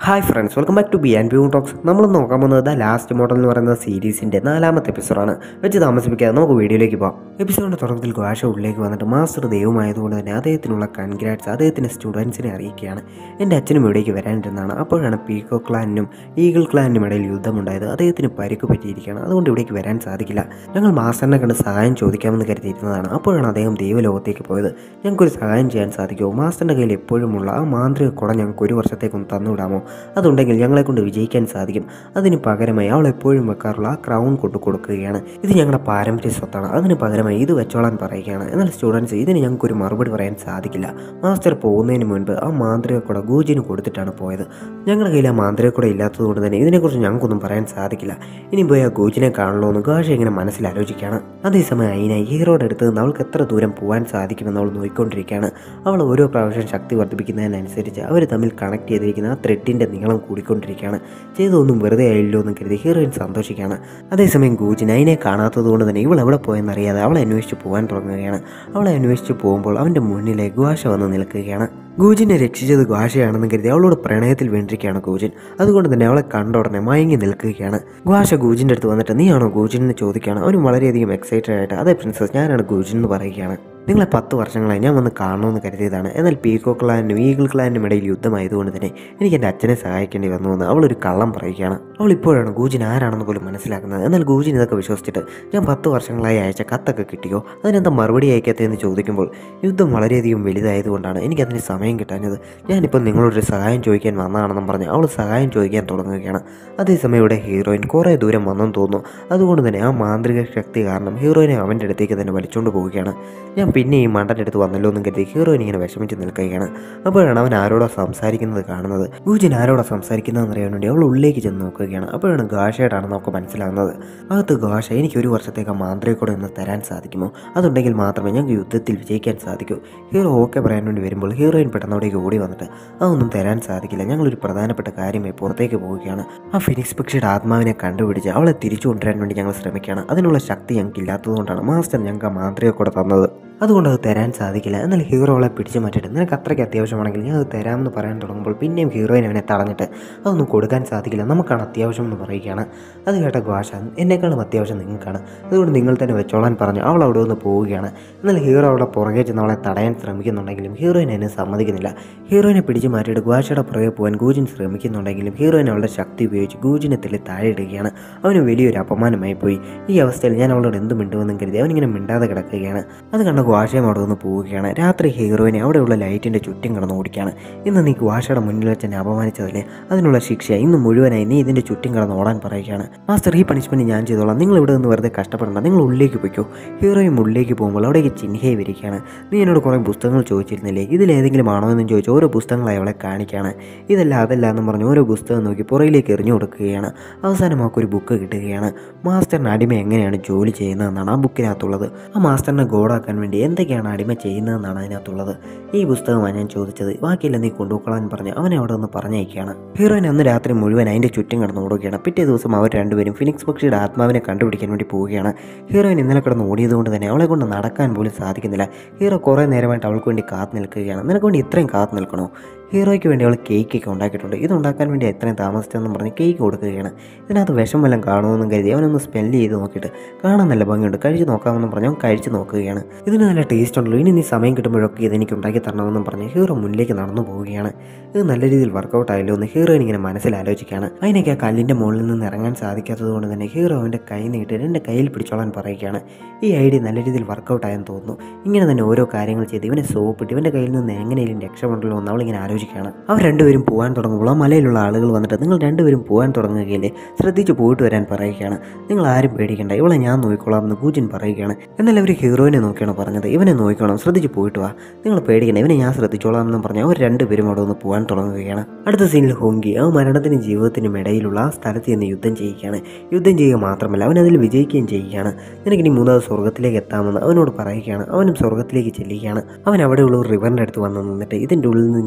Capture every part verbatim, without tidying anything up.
Hi friends, welcome back to B and B talks. നമ്മൾ നോക്കാൻ പോകുന്നത് ദ ലാസ്റ്റ് ഇമ്മോർട്ടൽ എന്ന് പറയുന്ന സീരീസിൻ്റെ നാലാമത്തെ എപ്പിസോഡാണ്. വെച്ച് താമസിപ്പിക്കാതെ നമുക്ക് വീഡിയോയിലേക്ക് പോകാം. എപ്പിസോഡിൻ്റെ തുടക്കത്തിൽ ഘോഷ ഉള്ളിലേക്ക് വന്നിട്ട് മാസ്റ്റർ ദൈവമായതുകൊണ്ട് തന്നെ അദ്ദേഹത്തിനുള്ള കൺഗ്രാറ്റ്സ് അദ്ദേഹത്തിൻ്റെ സ്റ്റുഡൻസിനെ അറിയിക്കുകയാണ്. എൻ്റെ അച്ഛനും ഇവിടേക്ക് വരാനിരുന്നതാണ്. അപ്പോഴാണ് പീക്കോ ക്ലാനിനും ഈഗിൾ ക്ലാനിനും ഇടയിൽ യുദ്ധമുണ്ടായത്. അദ്ദേഹത്തിന് പരിക്ക് പറ്റിയിരിക്കുകയാണ്, അതുകൊണ്ട് ഇവിടേക്ക് വരാൻ സാധിക്കില്ല. ഞങ്ങൾ മാസ്റ്ററിനെ കണ്ട് സഹായം ചോദിക്കാമെന്ന് കരുതിയിരുന്നതാണ്. അപ്പോഴാണ് അദ്ദേഹം ദൈവലോകത്തേക്ക് പോയത്. ഞങ്ങൾക്കൊരു സഹായം ചെയ്യാൻ സാധിക്കുമോ? മാസ്റ്ററിൻ്റെ കയ്യിൽ എപ്പോഴുമുള്ള ആ മാന്ത്രിക കുട ഞങ്ങൾക്ക് ഒരു വർഷത്തേക്കൊന്ന് തന്നുവിടാമോ? അതുണ്ടെങ്കിൽ ഞങ്ങളെ കൊണ്ട് വിജയിക്കാൻ സാധിക്കും. അതിന് പകരമായി അവൾ എപ്പോഴും വെക്കാറുള്ള ആ ക്രൗൺ കൊണ്ടു കൊടുക്കുകയാണ്. ഇത് ഞങ്ങളുടെ പാരമ്പര്യ സ്വത്താണ്, അതിന് പകരമായി ഇത് വെച്ചോളാൻ പറയുകയാണ്. എന്നാൽ സ്റ്റുഡൻസ്, ഇതിന് ഞങ്ങൾക്കൊരു മറുപടി പറയാൻ സാധിക്കില്ല. മാസ്റ്റർ പോകുന്നതിന് മുൻപ് ആ മാന്ത്രിക കുട ഗൂജിന് കൊടുത്തിട്ടാണ് പോയത്. ഞങ്ങളുടെ കയ്യിൽ ആ മാന്ത്രിക കുട ഇല്ലാത്തതുകൊണ്ട് തന്നെ ഇതിനെക്കുറിച്ച് ഞങ്ങൾക്കൊന്നും പറയാൻ സാധിക്കില്ല. ഇനി പോയി ആ ഗൂജിനെ കാണണമോ എന്ന് ഘോഷ ഇങ്ങനെ മനസ്സിലാലോചിക്കുകയാണ്. അതേസമയം അതിനായി ഹീറോയുടെ അടുത്ത് നിന്ന് അവൾക്ക് എത്ര ദൂരം പോകാൻ സാധിക്കുമെന്ന് അവൾ നോക്കിക്കൊണ്ടിരിക്കുകയാണ്. അവൾ ഓരോ പ്രാവശ്യം ശക്തി വർദ്ധിപ്പിക്കുന്നതിനനുസരിച്ച് അവർ തമ്മിൽ കണക്ട് ചെയ്തിരിക്കുന്ന ആ ത്രെഡിൻ്റെ നീളം കൂടിക്കൊണ്ടിരിക്കുകയാണ്. ചെയ്തൊന്നും വെറുതെ ആയില്ലോ എന്ന് കരുതി ഹീറോയിൻ സന്തോഷിക്കുകയാണ്. അതേസമയം ഗൂജിൻ അതിനെ കാണാത്തത് കൊണ്ട് തന്നെ ഇവൾ എവിടെ പോയെന്നറിയാതെ അവളെ അന്വേഷിച്ച് പോകാൻ തുടങ്ങുകയാണ്. അവളെ അന്വേഷിച്ച് പോകുമ്പോൾ അവൻ്റെ മുന്നിലെ ഘോഷ വന്ന് നിൽക്കുകയാണ്. ഗൂജിനെ രക്ഷിച്ചത് ഘോഷയാണെന്ന് കരുതി അവളോട് പ്രണയത്തിൽ വീണ്ടിരിക്കുകയാണ് ഗൂജിൻ. അതുകൊണ്ട് തന്നെ അവളെ കണ്ട ഉടനെ മയങ്ങി നിൽക്കുകയാണ്. ഘോഷ ഗൂജിൻ്റെ അടുത്ത് വന്നിട്ട് നീയാണോ ഗൂജിൻ എന്ന് ചോദിക്കുകയാണ്. അവനും വളരെയധികം എക്സൈറ്റഡ് ആയിട്ട് അതെ പ്രിൻസസ്, ഞാനാണ് ഗൂജിൻ എന്ന് പറയുകയാണ്. നിങ്ങളെ പത്ത് വർഷങ്ങളായി ഞാൻ വന്ന് കാണണമെന്ന് കരുതിയതാണ്. എന്നാൽ പീക്കോ ക്ലാനിനും ഈഗിൾ ക്ലാനിനും ഇടയിൽ യുദ്ധമായതുകൊണ്ട് തന്നെ എനിക്ക് എൻ്റെ അച്ഛനെ സഹായിക്കേണ്ടി വന്നുവെന്ന് അവളൊരു കള്ളം പറയുകയാണ്. അവൾ ഇപ്പോഴാണ് ഗൂജിൻ ആരാണെന്ന് പോലും മനസ്സിലാക്കുന്നത്. എന്നാൽ ഗൂജിൻ ഇതൊക്കെ വിശ്വസിച്ചിട്ട് ഞാൻ പത്ത് വർഷങ്ങളായി അയച്ച കത്തൊക്കെ കിട്ടിയോ, അതിനെന്താ മറുപടി അയക്കാത്തതെന്ന് ചോദിക്കുമ്പോൾ യുദ്ധം വളരെയധികം വലുതായതുകൊണ്ടാണ് എനിക്കതിന് സമയം കിട്ടാഞ്ഞത്. ഞാനിപ്പോൾ നിങ്ങളോടൊരു സഹായം ചോദിക്കാൻ വന്നതാണെന്നും പറഞ്ഞ് അവൾ സഹായം ചോദിക്കാൻ തുടങ്ങുകയാണ്. അതേസമയം ഇവിടെ ഹീറോയിൻ കുറേ ദൂരം വന്നെന്ന് തോന്നുന്നു. അതുകൊണ്ട് തന്നെ ആ മാന്ത്രിക ശക്തി കാരണം ഹീറോയിനെ അവൻ്റെ അടുത്തേക്ക് തന്നെ വലിച്ചുകൊണ്ട് പോവുകയാണ്. ഞാൻ പിന്നെ ഈ മണ്ടൻ്റെ അടുത്ത് വന്നല്ലോ എന്നും കരുതി ഹീറോയിൻ ഇങ്ങനെ വിഷമിച്ച് നിൽക്കുകയാണ്. അപ്പോഴാണ് അവൻ ആരോടോ സംസാരിക്കുന്നത് കാണുന്നത്. ഗൂജിൻ ആരോടോ സംസാരിക്കുന്നതെന്ന് അറിയാൻ വേണ്ടി അവൾ ഉള്ളിലേക്ക് ചെന്ന് നോക്കുകയാണ്. അപ്പോഴാണ് ഘോഷയായിട്ടാണെന്ന് നമുക്ക് മനസ്സിലാകുന്നത്. അകത്ത് ഘോഷ, എനിക്ക് ഒരു വർഷത്തേക്ക് മാന്ത്രികക്കൂടെ ഒന്ന് തരാൻ സാധിക്കുമോ? അതുണ്ടെങ്കിൽ മാത്രമേ ഞങ്ങൾക്ക് യുദ്ധത്തിൽ വിജയിക്കാൻ സാധിക്കൂ. ഹീറോ ഓക്കെ പറയാൻ വേണ്ടി വരുമ്പോൾ ഹീറോയിൻ പെട്ടെന്ന് അവിടേക്ക് ഓടി വന്നിട്ട് അതൊന്നും തരാൻ സാധിക്കില്ല, ഞങ്ങളൊരു പ്രധാനപ്പെട്ട കാര്യമായി പുറത്തേക്ക് പോവുകയാണ്. ആ ഫിനിക്സ് പക്ഷിയുടെ ആത്മാവിനെ കണ്ടുപിടിച്ച് അവളെ തിരിച്ചു കൊണ്ടുവരാൻ വേണ്ടി ഞങ്ങൾ ശ്രമിക്കുകയാണ്. അതിനുള്ള ശക്തി ഞങ്ങൾക്ക് ഇല്ലാത്തതുകൊണ്ടാണ് മാസ്റ്റർ ഞങ്ങൾക്ക് ആ മാന്ത്രികക്കൂടെ തന്നത്. അതുകൊണ്ട് അത് തരാൻ സാധിക്കില്ല. എന്നാൽ ഹീറോ അവളെ പിടിച്ചു മാറ്റിയിട്ട് നിനക്ക് അത്രയ്ക്ക് അത്യാവശ്യമാണെങ്കിൽ ഞാൻ അത് തരാമെന്ന് പറയാൻ തുടങ്ങുമ്പോൾ പിന്നെയും ഹീറോയിൻ അവനെ തടഞ്ഞിട്ട് അതൊന്നും കൊടുക്കാൻ സാധിക്കില്ല, നമുക്കാണ് അത്യാവശ്യം എന്ന് പറയുകയാണ്. അത് കേട്ട ഘോഷ, എന്നെക്കാളും അത്യാവശ്യം നിങ്ങൾക്കാണ്, അതുകൊണ്ട് നിങ്ങൾ തന്നെ വെച്ചോളാൻ പറഞ്ഞു അവൾ അവിടെ നിന്ന് പോവുകയാണ്. എന്നാൽ ഹീറോ അവളെ പുറകെ ചെന്ന് അവളെ തടയാൻ ശ്രമിക്കുന്നുണ്ടെങ്കിലും ഹീറോയിൻ എന്നെ സമ്മതിക്കുന്നില്ല. ഹീറോയിനെ പിടിച്ചു മാറ്റിയിട്ട് ഘോഷയുടെ പുറകെ പോകാൻ ഗൂജിൻ ശ്രമിക്കുന്നുണ്ടെങ്കിലും ഹീറോയിൻ അവളുടെ ശക്തി ഉപയോഗിച്ച് ഗൂജിനെ തള്ളി താഴെ ഇടുകയാണ്. അവന് വലിയൊരു അപമാനമായി പോയി. ഈ അവസ്ഥയിൽ ഞാൻ അവളോട് എന്ത് മിണ്ടുമെന്നും കരുതി അവനിങ്ങനെ മിണ്ടാതെ കിടക്കുകയാണ്. അത് കണ്ട ഘോഷയും അവിടെ നിന്ന് പോവുകയാണ്. രാത്രി ഹീറോയിനെ അവിടെയുള്ള ലൈറ്റിൻ്റെ ചുറ്റും കിടന്ന് ഓടിക്കുകയാണ്. ഇന്ന് നീ ഘോഷയുടെ മുന്നിൽ വെച്ച് എന്നെ അപമാനിച്ചതല്ലേ, അതിനുള്ള ശിക്ഷ ഇന്ന് മുഴുവനായി നീ ഇതിൻ്റെ ചുറ്റും കിടന്ന് ഓടാൻ പറയുകയാണ്. മാസ്റ്റർ, ഈ പണിഷ്മെൻറ്റ് ഞാൻ ചെയ്തോളാം, നിങ്ങൾ ഇവിടെ നിന്ന് വെറുതെ കഷ്ടപ്പെടേണ്ട, നിങ്ങൾ ഉള്ളിലേക്ക് പോയിക്കോ. ഹീറോയും ഉള്ളിലേക്ക് പോകുമ്പോൾ അവിടേക്ക് ചിഹ്നയെ വിരിക്കുകയാണ്. നീ എന്നോട് കുറേ പുസ്തകങ്ങൾ ചോദിച്ചിരുന്നില്ലേ, ഇതിലേതെങ്കിലും ആണോ എന്നും ചോദിച്ച് ഓരോ പുസ്തകങ്ങളായി അവളെ കാണിക്കുകയാണ്. ഇതല്ല അതല്ല എന്നും പറഞ്ഞ് ഓരോ പുസ്തകം നോക്കി പുറയിലേക്ക് എറിഞ്ഞു കൊടുക്കുകയാണ്. അവസാനം അവൾക്കൊരു ബുക്ക് കിട്ടുകയാണ്. മാസ്റ്ററിന് അടിമ എങ്ങനെയാണ് ജോലി ചെയ്യുന്നതെന്നാണ് ആ ബുക്കിനകത്തുള്ളത്. ആ മാസ്റ്ററിനെ ഗോഡാക്കാൻ വേണ്ടി എന്തൊക്കെയാണ് അടിമ ചെയ്യുന്നതെന്നാണ് അതിനകത്തുള്ളത്. ഈ പുസ്തകമാണ് ഞാൻ ചോദിച്ചത്, ബാക്കിയില്ല നീ കൊണ്ടുപോകാൻ പറഞ്ഞ് അവനെ അവിടെ നിന്ന് പറഞ്ഞയക്കുകയാണ്. ഹീറോയിൻ അന്ന് രാത്രി മുഴുവൻ അതിൻ്റെ ചുറ്റും കിടന്ന് ഓടുകയാണ്. പിറ്റേ ദിവസം അവർ രണ്ടുപേരും ഫിനിക്സ് പക്ഷിയുടെ ആത്മാവിനെ കണ്ടുപിടിക്കാൻ വേണ്ടി പോവുകയാണ്. ഹീറോയിൻ ഇന്നലെ കിടന്ന് ഓടിയതുകൊണ്ട് തന്നെ അവളെ കൊണ്ട് നടക്കാൻ പോലും സാധിക്കുന്നില്ല. ഹീറോ കുറേ നേരമായിട്ട് അവൾക്ക് വേണ്ടി കാത്തു നിൽക്കുകയാണ്. നിനക്ക് വേണ്ടി ഇത്രയും കാത്തു നിൽക്കണോ? ഹീറോയ്ക്ക് വേണ്ടി അവൾ കേക്കൊക്കെ ഉണ്ടാക്കിയിട്ടുണ്ട്. ഇതുണ്ടാക്കാൻ വേണ്ടി എത്രയും താമസിച്ചതെന്നും പറഞ്ഞ് കേക്ക് കൊടുക്കുകയാണ്. ഇതിനകത്ത് വിഷം വല്ലതും കാണുമെന്നും കരുതി അവനൊന്ന് സ്മെല്ല് ചെയ്ത് നോക്കിയിട്ട് കാണാൻ നല്ല ഭംഗിയുണ്ട്, കഴിച്ച് നോക്കാമെന്നും പറഞ്ഞ് അവൻ കഴിച്ച് നോക്കുകയാണ്. ഇതിന് നല്ല ടേസ്റ്റ് ഉണ്ടല്ലോ, ഇനി നീ സമയം കിട്ടുമ്പോഴൊക്കെ ഇതെനിക്ക് ഉണ്ടാക്കി തരണമെന്നും പറഞ്ഞ് ഹീറോ മുന്നിലേക്ക് നടന്നു പോവുകയാണ്. ഇത് നല്ല രീതിയിൽ വർക്കൗട്ട് ആയല്ലോ എന്ന് ഹീറോയിൻ ഇങ്ങനെ മനസ്സിലാലോചിക്കുകയാണ്. അതിനൊക്കെ ആ കല്ലിൻ്റെ മുകളിൽ നിന്ന് ഇറങ്ങാൻ സാധിക്കാത്തത് കൊണ്ട് തന്നെ ഹീറോ അവൻ്റെ കൈ നീട്ടിയിട്ട് എൻ്റെ കയ്യിൽ പിടിച്ചോളാൻ പറയുകയാണ്. ഈ ഐഡിയ നല്ല രീതിയിൽ വർക്കൗട്ട് ആയെന്ന് തോന്നുന്നു. ഇങ്ങനെ തന്നെ ഓരോ കാര്യങ്ങൾ ചെയ്ത് ഇവനെ സോപ്പിട്ട് ഇവൻ്റെ കയ്യിൽ നിന്ന് എങ്ങനെയും രക്ഷപ്പെടല്ലോ എന്ന് അവളിങ്ങനെ ആലോചിക്കുകയാണ്. അവർ രണ്ടുപേരും പോകാൻ തുടങ്ങുമ്പോൾ ആ മലയിലുള്ള ആളുകൾ വന്നിട്ട് നിങ്ങൾ രണ്ടുപേരും പോകാൻ തുടങ്ങുകയല്ലേ, ശ്രദ്ധിച്ച് പോയിട്ട് വരാൻ പറയുകയാണ്. നിങ്ങൾ ആരും പേടിക്കണ്ട, ഇവളെ ഞാൻ നോക്കിക്കോളാം എന്ന് ഗൂജിൻ പറയുകയാണ്. എന്നാൽ അവർ ഹീറോയിനെ നോക്കിയാണ് പറഞ്ഞത്, ഇവനെ നോക്കണം, ശ്രദ്ധിച്ച് പോയിട്ട് വാ, നിങ്ങൾ പേടിക്കണ്ട, ഇവനെ ഞാൻ ശ്രദ്ധിച്ചോളാം എന്നും പറഞ്ഞ് അവർ രണ്ടുപേരും അവിടെ നിന്ന് പോകാൻ തുടങ്ങുകയാണ്. അടുത്ത സീനിൽ ഹോങ്കി ആ മരണത്തിനും ജീവിതത്തിനും ഇടയിലുള്ള ആ സ്ഥലത്ത് നിന്ന് യുദ്ധം ചെയ്യുകയാണ്. യുദ്ധം ചെയ്യുക മാത്രമല്ല അവൻ അതിൽ വിജയിക്കുകയും ചെയ്യുകയാണ്. നിനക്കിനി മൂന്നാമത് സ്വർഗ്ഗത്തിലേക്ക് എത്താമെന്ന് അവനോട് പറയുകയാണ്. അവനും സ്വർഗ്ഗത്തിലേക്ക് ചെല്ലുകയാണ്. അവൻ അവിടെയുള്ള ഒരു റിവറിൻ്റെ അടുത്ത് വന്ന് നിന്നിട്ട് ഇതിൻ്റെ ഉള്ളിൽ നിന്ന് ഞാൻ ഒരു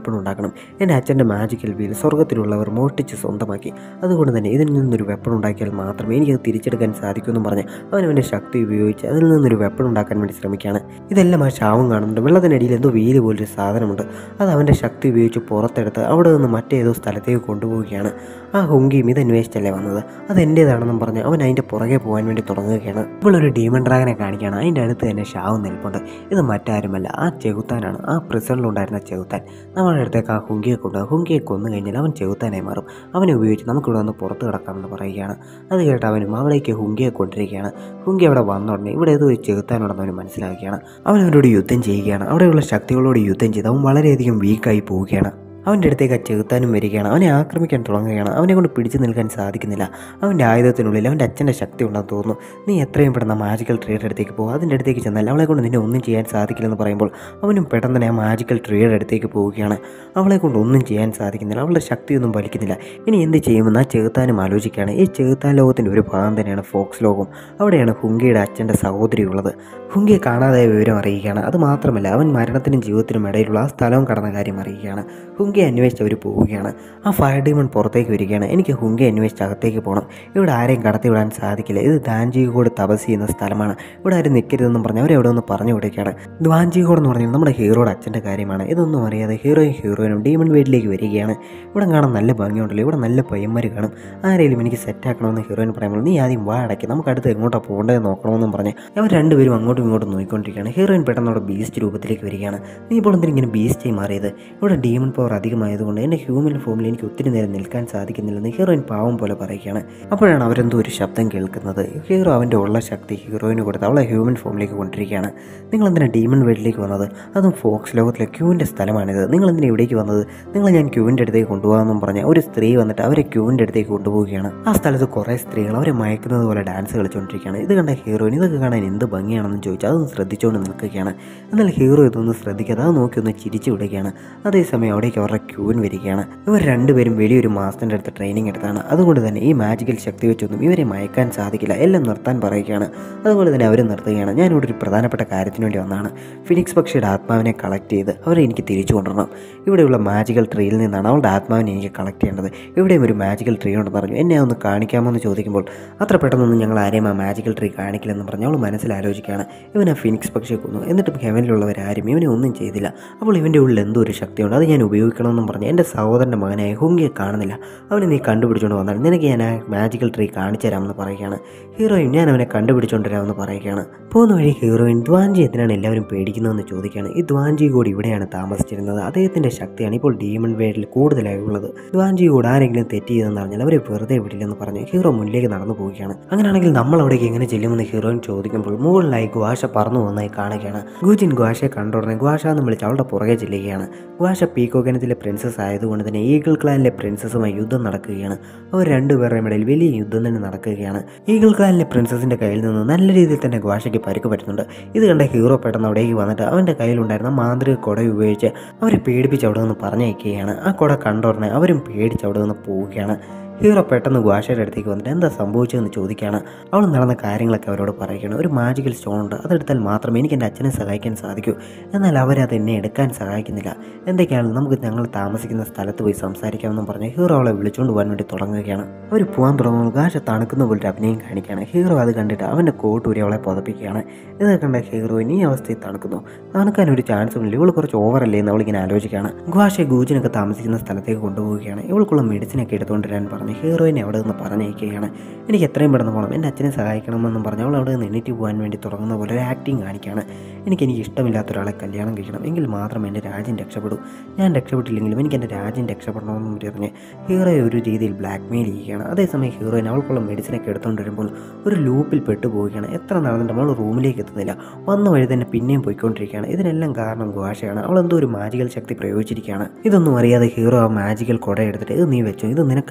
വെപ്പൺ ഉണ്ടാക്കണം. എൻ്റെ അച്ഛൻ്റെ മാജിക്കൽ വീൽ സ്വർഗ്ഗത്തിലുള്ളവർ മോഷ്ടിച്ച് സ്വന്തമാക്കി. അതുകൊണ്ട് തന്നെ ഇതിൽ നിന്നൊരു വെപ്പൺ ഉണ്ടാക്കിയാൽ മാത്രമേ എനിക്കത് തിരിച്ചെടുക്കാൻ സാധിക്കൂ എന്ന് പറഞ്ഞ് അവൻ അവൻ്റെ ശക്തി ഉപയോഗിച്ച് അതിൽ നിന്നൊരു വെപ്പൺ ഉണ്ടാക്കാൻ വേണ്ടി ശ്രമിക്കുകയാണ്. ഇതെല്ലാം ആ ശാവും കാണുന്നുണ്ട്. വെള്ളത്തിനടിയിൽ എന്തോ വീല് പോലൊരു സാധനമുണ്ട്. അത് അവൻ്റെ ശക്തി ഉപയോഗിച്ച് പുറത്തെടുത്ത് അവിടെ നിന്ന് മറ്റേതോ സ്ഥലത്തേക്ക് കൊണ്ടുപോവുകയാണ്. ആ ഹുങ്കിയും ഇത് അന്വേഷിച്ചല്ലേ വന്നത്, അത് എൻ്റേതാണെന്നും പറഞ്ഞ് അവൻ അതിൻ്റെ പുറകെ പോകാൻ വേണ്ടി തുടങ്ങുകയാണ്. ഇവളൊരു ഡീമൺ ഡ്രാഗനെ കാണിക്കുകയാണ്. അതിൻ്റെ അടുത്ത് തന്നെ ഷാവും നിൽപ്പുണ്ട്. ഇത് മറ്റാരുമല്ല, ആ ചെകുത്താനാണ്, ആ പ്രിസണിലുണ്ടായിരുന്ന ചെകുത്താൻ. നമ്മുടെ അടുത്തേക്ക് ആ ഹുങ്കിയെ കൊണ്ട് ഹുങ്കിയെ കൊന്നു കഴിഞ്ഞാൽ അവൻ ചെകുത്താനായി മാറും. അവനെ ഉപയോഗിച്ച് നമുക്കിവിടെ വന്ന് പുറത്ത് കിടക്കാമെന്ന് പറയുകയാണ്. അത് കേട്ട് അവനും അവിടേക്ക് ഹുങ്കിയെ കൊണ്ടിരിക്കുകയാണ്. ഹുങ്കി അവിടെ വന്ന ഉടനെ ഇവിടെ ഏതോ ഒരു ചെകുത്താനുണ്ടെന്ന് അവന് മനസ്സിലാക്കുകയാണ്. അവൻ അവരോട് യുദ്ധം ചെയ്യുകയാണ്. അവിടെയുള്ള ശക്തികളോട് യുദ്ധം ചെയ്ത് അവൻ വളരെയധികം വീക്കായി പോവുകയാണ്. അവൻ്റെ അടുത്തേക്ക് ആ ചെകുത്താനും വരികയാണ്. അവനെ ആക്രമിക്കാൻ തുടങ്ങുകയാണ്. അവനെ കൊണ്ട് പിടിച്ചു നിൽക്കാൻ സാധിക്കുന്നില്ല. അവൻ്റെ ആയുധത്തിനുള്ളിൽ അവൻ്റെ അച്ഛൻ്റെ ശക്തി ഉണ്ടെന്ന് തോന്നുന്നു. നീ എത്രയും പെട്ടെന്ന് മാജിക്കൽ ട്രീയുടെ അടുത്തേക്ക് പോകും, അതിൻ്റെ അടുത്തേക്ക് ചെന്നാൽ അവളെ കൊണ്ട് നിന്നെ ഒന്നും ചെയ്യാൻ സാധിക്കില്ലെന്ന് പറയുമ്പോൾ അവനും പെട്ടെന്ന് തന്നെ ആ മാജിക്കൽ ട്രീയുടെ അടുത്തേക്ക് പോവുകയാണ്. അവളെ കൊണ്ട് ഒന്നും ചെയ്യാൻ സാധിക്കുന്നില്ല. അവളുടെ ശക്തിയൊന്നും വലിക്കുന്നില്ല. ഇനി എന്ത് ചെയ്യുമെന്ന് ആ ചെകുത്താനും ആലോചിക്കുകയാണ്. ഈ ചെകുത്താൻ ലോകത്തിൻ്റെ ഒരു ഭാഗം തന്നെയാണ് ഫോക്സ് ലോകം. അവിടെയാണ് ഹുങ്കിയുടെ അച്ഛൻ്റെ സഹോദരി ഉള്ളത്. ഹുങ്കിയെ കാണാതായ വിവരം അറിയുകയാണ്. അത് മാത്രമല്ല അവൻ മരണത്തിനും ജീവിതത്തിനും ഇടയിലുള്ള ആ സ്ഥലവും കടന്ന കാര്യം അറിയുകയാണ്. ഹുങ്കിയെ അന്വേഷിച്ച് അവർ പോവുകയാണ്. ആ ഫയർ ഡീമൺ പുറത്തേക്ക് വരികയാണ്. എനിക്ക് ഹുങ്കിയെ അന്വേഷിച്ച് അകത്തേക്ക് പോകണം. ഇവിടെ ആരെയും കടത്തി വിടാൻ സാധിക്കില്ല. ഇത് ദ്വാൻജികോട് തപസ് ചെയ്യുന്ന സ്ഥലമാണ്. ഇവിടെ ആരും നിൽക്കരുതെന്നും പറഞ്ഞ് അവരെ അവിടെ ഒന്ന് പറഞ്ഞു വിടുകയാണ്. ദ്വാൻജികോട് എന്ന് പറഞ്ഞാൽ നമ്മുടെ ഹീറോയുടെ അച്ഛൻ്റെ കാര്യമാണ്. ഇതൊന്നും അറിയാതെ ഹീറോയും ഹീറോയിനും ഡീമൺ വീട്ടിലേക്ക് വരികയാണ്. ഇവിടെ കാണാൻ നല്ല ഭംഗിയുണ്ടല്ലോ, ഇവിടെ നല്ല പയ്യന്മാർ കാണും, ആരെങ്കിലും എനിക്ക് സെറ്റാക്കണമെന്ന് ഹീറോയിൻ പറയുമ്പോൾ നീ ആദ്യം വാ അടയ്ക്ക്, നമുക്ക് അടുത്ത് എങ്ങോട്ടാണ് പോകേണ്ടത് നോക്കണമെന്നും പറഞ്ഞ് അവർ രണ്ടുപേരും അങ്ങോട്ടും ഇങ്ങോട്ടും നോക്കിക്കൊണ്ടിരിക്കുകയാണ്. ഹീറോയിൻ പെട്ടെന്ന് അവിടെ ബീസ്റ്റ് രൂപത്തിലേക്ക് വരികയാണ്. നീ ഇപ്പോൾ എന്തിനും ഇങ്ങനെ ബീസ്റ്റായി മാറിയത്? ഇവിടെ ഡീമൺ പവർ അധികമായതുകൊണ്ട് എൻ്റെ ഹ്യൂമൻ ഫോമിൽ എനിക്ക് ഒത്തിരി നേരം നിൽക്കാൻ സാധിക്കുന്നില്ലെന്ന് ഹീറോയിൻ പാവം പോലെ പറയുകയാണ്. അപ്പോഴാണ് അവരെന്തോ ഒരു ശബ്ദം കേൾക്കുന്നത്. ഹീറോ അവൻ്റെ ഉള്ള ശക്തി ഹീറോയിന് കൊടുത്ത് അവളെ ഹ്യൂമൻ ഫോമിലേക്ക് കൊണ്ടിരിക്കുകയാണ്. നിങ്ങൾ എന്തിനാ ഡീമൺ വേൾഡിലേക്ക് വന്നത്? അതും ഫോക്സ് ലോകത്തിലെ ക്യൂവിൻ്റെ സ്ഥലമാണിത്. നിങ്ങൾ എന്തിനാ ഇവിടേക്ക് വന്നത്? നിങ്ങൾ ഞാൻ ക്യൂവിൻ്റെ അടുത്തേക്ക് കൊണ്ടുപോകാമെന്നും പറഞ്ഞ് ഒരു സ്ത്രീ വന്നിട്ട് അവരെ ക്യൂവിൻ്റെ അടുത്തേക്ക് കൊണ്ടുപോവുകയാണ്. ആ സ്ഥലത്ത് കുറേ സ്ത്രീകൾ അവരെ മയക്കുന്നത് പോലെ ഡാൻസ് കളിച്ചുകൊണ്ടിരിക്കുകയാണ്. ഇത് കണ്ട ഹീറോയിൻ ഇതൊക്കെ കാണാൻ എന്ത് ഭംഗിയാണെന്ന് ചോദിച്ചാൽ അതൊന്ന് ശ്രദ്ധിച്ചുകൊണ്ട് നിൽക്കുകയാണ്. എന്നാൽ ഹീറോ ഇതൊന്നും ശ്രദ്ധിക്കാതെ അത് നോക്കി ഒന്ന് ചിരിച്ചു വിടുകയാണ്. അതേസമയം അവിടേക്ക് അവരുടെ ക്യൂവിൻ വരികയാണ്. ഇവർ രണ്ടുപേരും വലിയൊരു മാസ്റ്ററിൻ്റെ അടുത്ത് ട്രെയിനിങ് എടുത്താണ്. അതുകൊണ്ട് തന്നെ ഈ മാജിക്കൽ ശക്തി വെച്ചൊന്നും ഇവരെ മയക്കാൻ സാധിക്കില്ല. എല്ലാം നിർത്താൻ പറയുകയാണ്. അതുപോലെ തന്നെ അവർ നിർത്തുകയാണ്. ഞാനിവിടെ ഒരു പ്രധാനപ്പെട്ട കാര്യത്തിന് വേണ്ടി വന്നതാണ്. ഫിനിക്സ് പക്ഷിയുടെ ആത്മാവിനെ കളക്ട് ചെയ്ത് അവരെ എനിക്ക് തിരിച്ചു കൊണ്ടുവരണം. ഇവിടെയുള്ള മാജിക്കൽ ട്രീയിൽ നിന്നാണ് അവളുടെ ആത്മാവിനെ എനിക്ക് കളക്ട് ചെയ്യേണ്ടത്. ഇവിടെയും ഒരു മാജിക്കൽ ട്രീ ഉണ്ടെന്ന് പറഞ്ഞു. എന്നെ ഒന്ന് കാണിക്കാമോ എന്ന് ചോദിക്കുമ്പോൾ അത്ര പെട്ടെന്നൊന്നും ഞങ്ങൾ ആരെയും ആ മാജിക്കൽ ട്രീ കാണിക്കില്ലെന്ന് പറഞ്ഞ് അവൾ മനസ്സിലാലോചിക്കുകയാണ്. ഇവൻ ആ ഫിനിക്സ് പക്ഷിയെ കൊന്നു. എന്നിട്ടും ഹെവനിലുള്ളവരാരും ഇവനെ ഒന്നും ചെയ്തില്ല. അപ്പോൾ ഇവൻ്റെ ഉള്ളിൽ എന്തോ ഒരു ശക്തിയുണ്ട്, അത് ഞാൻ ഉപയോഗിക്കണമെന്നും പറഞ്ഞ് എൻ്റെ സഹോദരൻ്റെ മകനായ ഹുങ്കിയെ കാണുന്നില്ല. അവനെ നീ കണ്ടുപിടിച്ചുകൊണ്ട് വന്നാൽ നിനക്ക് ഞാൻ ആ മാജിക്കൽ ട്രീ കാണിച്ചു തരാമെന്ന് പറയുകയാണ്. ഹീറോയിൻ ഞാൻ അവനെ കണ്ടുപിടിച്ചുകൊണ്ട് വരാമെന്ന് പറയുകയാണ്. പോകുന്ന വഴി ഹീറോയിൻ ദ്വാൻജി എന്തിനാണ് എല്ലാവരും പേടിക്കുന്നതെന്ന് ചോദിക്കുകയാണ്. ഈ ദ്വാൻജി കൂടി ഇവിടെയാണ് താമസിച്ചിരുന്നത്. അദ്ദേഹത്തിൻ്റെ ശക്തിയാണ് ഇപ്പോൾ ഡീമൺ വേൾഡിൽ കൂടുതലായി ഉള്ളത്. ദ്വാൻജി കൂടെ ആരെങ്കിലും തെറ്റ് ചെയ്തെന്ന് പറഞ്ഞാൽ അവരെ വെറുതെ വിടില്ലെന്ന് പറഞ്ഞ് ഹീറോ മുന്നിലേക്ക് നടന്നു പോവുകയാണ്. അങ്ങനെയാണെങ്കിൽ നമ്മൾ അവിടേക്ക് എങ്ങനെ ചെല്ലുമെന്ന് ഹീറോയിൻ ചോദിക്കുമ്പോൾ മുകളിലായി ഗ്വാഷ പറന്നു വന്നായി കാണുകയാണ്. ഗുജിൻ ഗ്വാഷയെ കണ്ടുടനെ ഗ്വാഷ എന്ന് വിളിച്ച് അവളുടെ പുറകെ ചെല്ലുകയാണ്. ഗ്വാഷ പീക്കോഗനത്തിലെ പ്രിൻസസ് ആയതുകൊണ്ട് തന്നെ ഈഗിൾ ക്ലാനിലെ പ്രിൻസസുമായി യുദ്ധം നടക്കുകയാണ്. അവർ രണ്ടുപേരുടെയും ഇടയിൽ വലിയ യുദ്ധം തന്നെ നടക്കുകയാണ്. ഈഗിൾ ക്ലാനിലെ പ്രിൻസസിന്റെ കയ്യിൽ നിന്ന് നല്ല രീതിയിൽ തന്നെ ഗ്വാഷയ്ക്ക് പരിക്ക് പറ്റുന്നുണ്ട്. ഇത് കണ്ട ഹീറോ പെട്ടെന്ന് അവിടേക്ക് വന്നിട്ട് അവൻ്റെ കയ്യിലുണ്ടായിരുന്ന മാന്ത്രിക കുട ഉപയോഗിച്ച് അവരെ പേടിപ്പിച്ച് അവിടെ നിന്ന് പറഞ്ഞയക്കുകയാണ്. ആ കുട കണ്ടുടനെ അവരും പേടിച്ച് അവിടെ നിന്ന് പോവുകയാണ്. ഹീറോ പെട്ടെന്ന് ഗ്വാഷയുടെ അടുത്തേക്ക് വന്നിട്ട് എന്താ സംഭവിച്ചതെന്ന് ചോദിക്കുകയാണ്. അവൾ നടന്ന കാര്യങ്ങളൊക്കെ അവരോട് പറയുകയാണ്. ഒരു മാജിക്കൽ സ്റ്റോൺ ഉണ്ട്, അതെടുത്താൽ മാത്രമേ എനിക്ക് എൻ്റെ അച്ഛനെ സഹായിക്കാൻ സാധിക്കൂ. എന്നാൽ അവരത് എന്നെ എടുക്കാൻ സഹായിക്കുന്നില്ല. എന്തൊക്കെയാണ് നമുക്ക് ഞങ്ങൾ താമസിക്കുന്ന സ്ഥലത്ത് പോയി സംസാരിക്കാമെന്നും പറഞ്ഞ് ഹീറോ അവളെ വിളിച്ചുകൊണ്ട് പോകാൻ വേണ്ടി തുടങ്ങുകയാണ്. അവർ പോകാൻ തുടങ്ങുമ്പോൾ ഗ്വാഷ തണുക്കുന്ന പോലൊരു അഭിനയം കാണിക്കുകയാണ്. ഹീറോ അത് കണ്ടിട്ട് അവൻ്റെ കോട്ട് ഊരി അവളെ പുതപ്പിക്കുകയാണ്. ഇത് കണ്ട ഹീറോയിൻ ഈ അവസ്ഥയിൽ തണുക്കുന്നു. തണുക്കാൻ ഒരു ചാൻസും ഇല്ല, ഇവൾ കുറച്ച് ഓവറല്ലേ എന്ന് അവളിങ്ങനെ ആലോചിക്കുകയാണ്. ഗ്വാഷയെ ഗൂജിനൊക്കെ താമസിക്കുന്ന സ്ഥലത്തേക്ക് കൊണ്ടുപോവുകയാണ്. ഇവൾക്കുള്ള മെഡിസിനൊക്കെ എടുത്തുകൊണ്ട് വരാൻ പറഞ്ഞ് ഹീറോയിനെ അവിടെ നിന്ന് പറഞ്ഞയക്കുകയാണ്. എനിക്ക് എത്രയും പെട്ടെന്ന് പോകണം, എൻ്റെ അച്ഛനെ സഹായിക്കണമെന്നും പറഞ്ഞ് അവൾ അവിടെ നിന്ന് എണീറ്റ് പോകാൻ വേണ്ടി തുടങ്ങുന്ന പോലെ ഒരു ആക്ടിങ് കാണിക്കുകയാണ്. എനിക്ക് എനിക്ക് ഇഷ്ടമില്ലാത്ത ഒരാളെ കല്യാണം കഴിക്കണം, എങ്കിൽ മാത്രമേ എൻ്റെ രാജ്യം രക്ഷപ്പെടൂ. ഞാൻ രക്ഷപ്പെട്ടില്ലെങ്കിലും എനിക്ക് എൻ്റെ രാജ്യം രക്ഷപ്പെടണമെന്നും പറഞ്ഞ് ഹീറോയെ ഒരു രീതിയിൽ ബ്ലാക്ക് മെയിൽ ചെയ്യുകയാണ്. അതേസമയം ഹീറോയിൻ അവൾക്കുള്ള മെഡിസിനൊക്കെ എടുത്തുകൊണ്ട് വരുമ്പോൾ ഒരു ലൂപ്പിൽ പെട്ടുപോവുകയാണ്. എത്ര നടന്നിട്ട് അവൾ റൂമിലേക്ക് എത്തുന്നില്ല. വന്ന വഴി തന്നെ പിന്നെയും പോയിക്കൊണ്ടിരിക്കുകയാണ്. ഇതിനെല്ലാം കാരണം ഗ്വാഷയാണ്. അവൾ എന്തോ ഒരു മാജിക്കൽ ശക്തി പ്രയോഗിച്ചിരിക്കുകയാണ്. ഇതൊന്നും അറിയാതെ ഹീറോ ആ മാജിക്കൽ കുട എടുത്തിട്ട് ഇത് നീ വെച്ചോ, ഇത് നിനക്ക് ആവശ്യം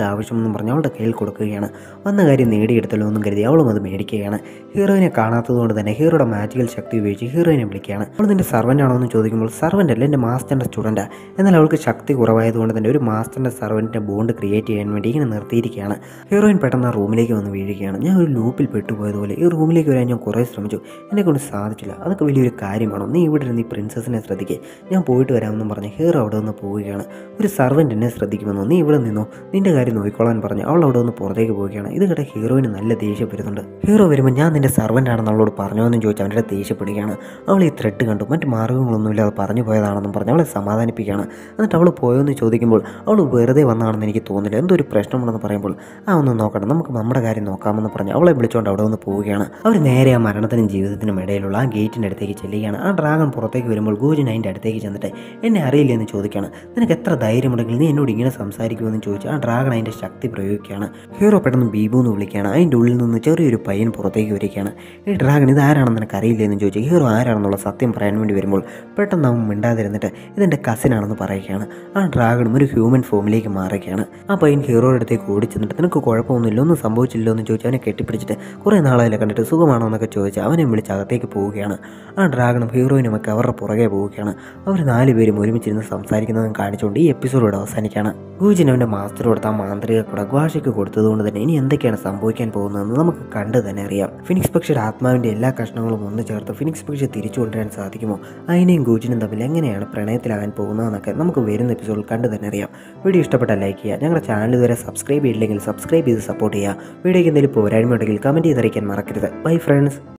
എന്നും പറഞ്ഞ് അവളുടെ കയ്യിൽ കൊടുക്കുകയാണ്. വന്ന കാര്യം നേടിയെടുത്തല്ലോ എന്നും കരുതി അവളും അത് മേടിക്കുകയാണ്. ഹീറോയിനെ കാണാത്തതുകൊണ്ട് തന്നെ ഹീറോയുടെ മാജിക്കൽ ശക്തി ഉപയോഗിച്ച് ഹീറോയിനെ വിളിക്കുകയാണ്. അവൾ നിന്റെ സർവൻ്റ് ആണോ എന്ന് ചോദിക്കുമ്പോൾ സർവൻ്റ് അല്ല, എൻ്റെ മാസ്റ്ററിൻ്റെ സ്റ്റുഡൻറ്റാണ്. എന്നാൽ അവൾക്ക് ശക്തി കുറവായതുകൊണ്ട് തന്നെ ഒരു മാസ്റ്ററിൻ്റെ സർവൻറ്റിൻ്റെ ബോണ്ട് ക്രിയേറ്റ് ചെയ്യാൻ വേണ്ടി ഇങ്ങനെ നിർത്തിയിരിക്കുകയാണ്. ഹീറോയിൻ പെട്ടെന്ന് ആ റൂമിലേക്ക് വന്ന് വീഴുകയാണ്. ഞാൻ ഒരു ലൂപ്പിൽ പെട്ടുപോയതുപോലെ ഈ റൂമിലേക്ക് വരാൻ ഞാൻ കുറേ ശ്രമിച്ചു, എന്നെ കൊണ്ട് സാധിച്ചില്ല. അതൊക്കെ വലിയൊരു കാര്യമാണോ? നീ ഇവിടെ ഇരുന്ന് ഈ പ്രിൻസസിനെ ശ്രദ്ധിക്കുക, ഞാൻ പോയിട്ട് വരാമെന്നും പറഞ്ഞ് ഹീറോ അവിടെ നിന്ന് പോവുകയാണ്. ഒരു സർവൻ്റ് എന്നെ ശ്രദ്ധിക്കുമെന്നോ, നീ ഇവിടെ നിന്നോ, നിന്റെ കാര്യം നോക്കിക്കോളാൻ പറഞ്ഞ് അവൾ അവിടെ നിന്ന് പുറത്തേക്ക് പോവുകയാണ്. ഇത് കേട്ട ഹീറോയിന് നല്ല ദേഷ്യം വരുന്നുണ്ട്. ഹീറോ വരുമ്പോൾ ഞാൻ നിന്റെ സർവൻ്റ് ആണെന്ന് അവളോട് പറഞ്ഞോന്നും ചോദിച്ച് അവൻ്റെ ദേഷ്യപ്പെടുകയാണ്. അവൾ ഈ ത്രെഡ് കണ്ടു, മറ്റ് മാർഗ്ഗങ്ങളൊന്നുമില്ല അത് പറഞ്ഞു പോയതാണെന്നും പറഞ്ഞ് അവളെ സമാധാനിപ്പിക്കുകയാണ്. എന്നിട്ട് അവൾ പോയോന്ന് ചോദിക്കുമ്പോൾ അവൾ വെറുതെ വന്നതാണെന്ന് എനിക്ക് തോന്നില്ല, എന്തോ ഒരു പ്രശ്നമുണ്ടെന്ന് പറയുമ്പോൾ ആ ഒന്നും നോക്കട്ടെ, നമുക്ക് നമ്മുടെ കാര്യം നോക്കാമെന്ന് പറഞ്ഞ് അവളെ വിളിച്ചുകൊണ്ട് അവിടെ നിന്ന് പോവുകയാണ്. അവർ നേരെ ആ മരണത്തിനും ജീവിതത്തിനും ഇടയിലുള്ള ആ ഗേറ്റിൻ്റെ അടുത്തേക്ക് ചെല്ലുകയാണ്. ആ ഡ്രാഗൺ പുറത്തേക്ക് വരുമ്പോൾ ഗൂജിൻ അതിൻ്റെ അടുത്തേക്ക് ചെന്നിട്ട് എന്നെ അറിയില്ല എന്ന് ചോദിക്കുകയാണ്. നിനക്ക് എത്ര ധൈര്യമുണ്ടെങ്കിൽ നീ എന്നോട് ഇങ്ങനെ സംസാരിക്കുമെന്ന് ചോദിച്ച് ആ ഡ്രാഗൺ അതിൻ്റെ ശക്തി പ്രയോഗിക്കുകയാണ്. ഹീറോ പെട്ടെന്ന് ബീബു എന്ന് വിളിക്കുകയാണ്. അതിൻ്റെ ഉള്ളിൽ നിന്ന് ചെറിയൊരു പയ്യൻ പുറത്തേക്ക് വരികയാണ്. ഈ ഡ്രാഗൺ ഇത് ആരാണെന്ന് നിനക്ക് അറിയില്ല എന്ന് ചോദിച്ച് ഹീറോ ആരാണെന്നുള്ള സത്യം പറയാൻ വേണ്ടി വരുമ്പോൾ പെട്ടെന്ന് അവൻ മിണ്ടാതിരുന്നിട്ട് ഇതെൻ്റെ കസിനാണെന്ന് പറയുകയാണ്. ആ ഡ്രാഗണും ഒരു ഹ്യൂമൻ ഫോമിലേക്ക് മാറുകയാണ്. ആ പയ്യൻ ഹീറോയുടെ അടുത്തേക്ക് ഓടിച്ചെന്നിട്ട് നിനക്ക് കുഴപ്പമൊന്നുമില്ല, ഒന്നും സംഭവിച്ചില്ലോ എന്ന് ചോദിച്ച് അവനെ കെട്ടിപ്പിടിച്ചിട്ട് കുറേ നാളെ കണ്ടിട്ട് സുഖമാണോ എന്നൊക്കെ ചോദിച്ച് അവനെ വിളിച്ച് അകത്തേക്ക് പോവുകയാണ്. ആ ഡ്രാഗണും ഹീറോയിനും ഒക്കെ അവരുടെ പുറകെ പോവുകയാണ്. അവർ നാലുപേരും ഒരുമിച്ചിരുന്ന് സംസാരിക്കുന്നതും കാണിച്ചുകൊണ്ട് ഈ എപ്പിസോഡ് അവസാനിക്കുകയാണ്. ഗൂജിൻ അവൻ്റെ മാസ്റ്റർ കൊടുത്ത ആ മാന്ത്രിക കുട ഗ്വാഷയ്ക്ക് കൊടുത്തതുകൊണ്ട് തന്നെ ഇനി എന്തൊക്കെയാണ് സംഭവിക്കാൻ പോകുന്നതെന്ന് നമുക്ക് കണ്ടു തന്നെ അറിയാം. ഫിനിക്സ് പക്ഷിയുടെ ആത്മാവിൻ്റെ എല്ലാ കഷ്ണങ്ങളും ഒന്ന് ചേർത്ത് ഫിനിക്സ് പക്ഷി തിരിച്ചു കൊണ്ടുവരാൻ സാധിക്കുമോ? അതിനെയും ഗൂജിനും തമ്മിൽ എങ്ങനെയാണ് പ്രണയത്തിലാകാൻ പോകുന്നതെന്നൊക്കെ നമുക്ക് വരുന്ന എപ്പിസോഡിൽ കണ്ടു തന്നെ അറിയാം. വീഡിയോ ഇഷ്ടപ്പെട്ടാൽ ലൈക്ക് ചെയ്യുക, ഞങ്ങളുടെ ചാനൽ ഇതുവരെ സബ്സ്ക്രൈബ് ചെയ്തില്ലെങ്കിൽ സബ്സ്ക്രൈബ് ചെയ്ത് സപ്പോർട്ട് ചെയ്യുക. വീഡിയോയ്ക്ക് എന്തെങ്കിലും പോരായ്മ ഉണ്ടെങ്കിൽ കമൻറ്റ് ചെയ്തറിയിക്കാൻ മറക്കരുത്. Bye friends.